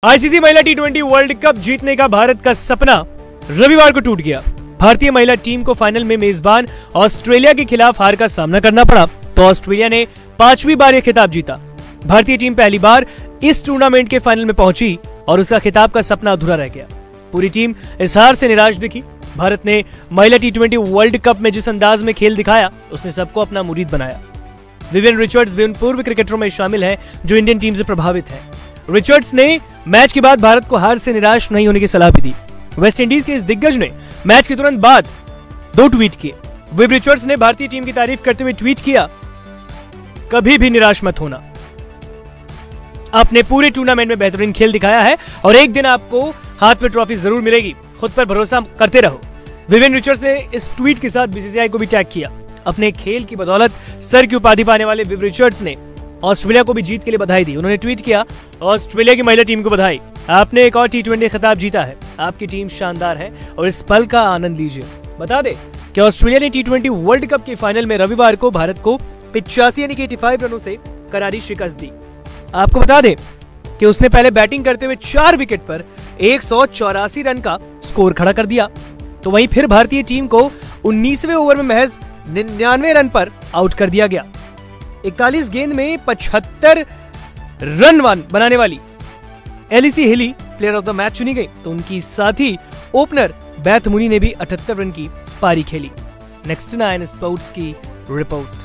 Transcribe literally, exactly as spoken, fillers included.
ICC महिला T twenty world cup जीतने का भारत का सपना रविवार को टूट गया। भारतीय महिला टीम को फाइनल में मेजबान ऑस्ट्रेलिया के खिलाफ हार का सामना करना पड़ा, तो ऑस्ट्रेलिया ने पांचवी बार यह खिताब जीता। भारतीय टीम पहली बार इस टूर्नामेंट के फाइनल में पहुंची और उसका खिताब का सपना अधूरा रह गया। पूरी टीम इस हार से निराश दिखी। भारत ने महिला टी ट्वेंटी वर्ल्ड कप में जिस अंदाज में खेल दिखाया, उसने सबको अपना मुरीद बनाया। विवियन रिचर्ड्स भी उन पूर्व क्रिकेटरों में शामिल है जो इंडियन टीम से प्रभावित है। रिचर्ड्स ने मैच के बाद भारत को हार से निराश नहीं होने की सलाह भी दी। वेस्ट इंडीज के इस दिग्गज ने मैच के तुरंत बाद दो ट्वीट किए। विव रिचर्ड्स ने भारतीय टीम की तारीफ करते हुए ट्वीट किया, कभी भी निराश मत होना, आपने पूरे टूर्नामेंट में बेहतरीन खेल दिखाया है और एक दिन आपको हाथ में ट्रॉफी जरूर मिलेगी, खुद पर भरोसा करते रहो। विवियन रिचर्ड्स ने इस ट्वीट के साथ बीसीसीआई को भी टैग किया। अपने खेल की बदौलत सर की उपाधि पाने वाले विव रिचर्ड्स ने ऑस्ट्रेलिया को भी जीत के लिए बधाई दी। उन्होंने ट्वीट किया, ऑस्ट्रेलिया की महिला टीम को बधाई, आपने एक और टी ट्वेंटी खिताब जीता है, आपकी टीम शानदार है और इस पल का आनंद लीजिए। बता दें कि ऑस्ट्रेलिया ने टी ट्वेंटी वर्ल्ड कप के फाइनल में रविवार को भारत को पिचासी यानी कि पचासी रनों से करारी शिकस्त दी। आपको बता दें कि उसने पहले बैटिंग करते हुए चार विकेट पर एक सौ चौरासी रन का स्कोर खड़ा कर दिया, तो वहीं फिर भारतीय टीम को उन्नीसवें ओवर में महज निन्यानवे रन पर आउट कर दिया गया। इकतालीस गेंद में पचहत्तर रन बनाने वाली एलिसी हिली प्लेयर ऑफ द मैच चुनी गई, तो उनकी साथी ओपनर बेथ मुनी ने भी अठहत्तर रन की पारी खेली। नेक्स्ट नाइन स्पोर्ट्स की रिपोर्ट।